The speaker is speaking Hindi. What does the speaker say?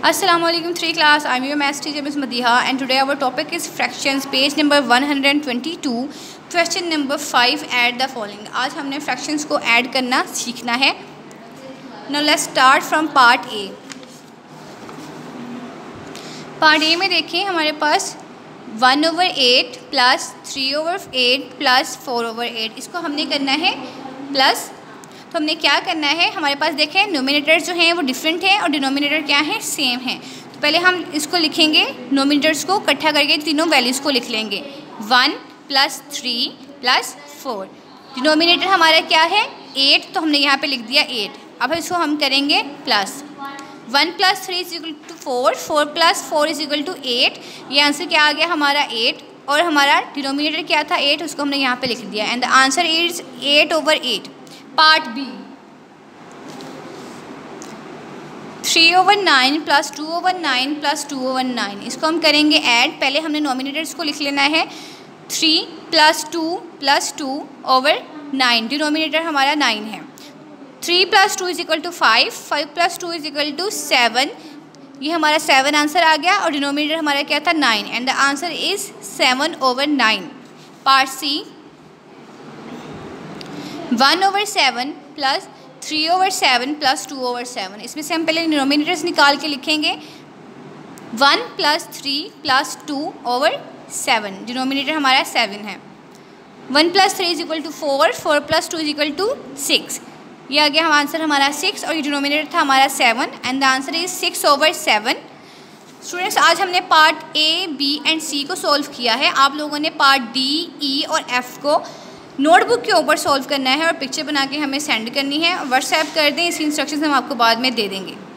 Assalamu alaikum 3 class. I'm your maths teacher Ms. Madiha and today our topic is fractions, page number 122, question number 5. Add the following. आज हमने fractions को add करना सीखना है. Now let's start from part A. Part A में देखिए हमारे पास 1/8 प्लस 3/8 प्लस 4/8 इसको हमने करना है प्लस. तो हमने क्या करना है, हमारे पास देखें नोमिनेटर जो हैं वो डिफरेंट है और डिनोमिनेटर क्या है, सेम है. तो पहले हम इसको लिखेंगे, नोमिनेटर्स को इकट्ठा करके तीनों वैल्यूज़ को लिख लेंगे. 1 + 3 + 4. डिनोमिनेटर हमारा क्या है 8, तो हमने यहाँ पे लिख दिया 8. अब इसको हम करेंगे प्लस. 1 + 3 = 4, 4 + 4 = 8. ये आंसर क्या आ गया हमारा 8 और हमारा डिनोमिनेटर क्या था 8, उसको हमने यहाँ पे लिख दिया. And the answer is 8/8. Part B 3/9 + 2/9 + 2/9 इसको हम करेंगे ऐड. पहले हमने नोमिनेटर्स को लिख लेना है. 3 + 2 + 2/9. डिनोमिनेटर हमारा 9 है. 3 + 2 = 5, 5 + 2 = 7. ये हमारा 7 आंसर आ गया और डिनोमिनेटर हमारा क्या था 9. And the answer is 7/9. Part C 1/7 + 3/7 + 2/7. इसमें से हम पहले डिनोमिनेटर्स निकाल के लिखेंगे. 1 + 3 + 2/7. डिनोमिनेटर हमारा 7 है. 1 + 3 = 4, 4 + 2 = 6. ये आ गया आंसर हमारा 6 और ये डिनोमिनेटर था हमारा 7. And the answer is 6/7. Students आज हमने part A, B and C को सॉल्व किया है. आप लोगों ने पार्ट डी, ई और एफ को नोटबुक के ऊपर सॉल्व करना है और पिक्चर बना के हमें सेंड करनी है. व्हाट्सएप कर दें, इसकी इंस्ट्रक्शंस हम आपको बाद में दे देंगे.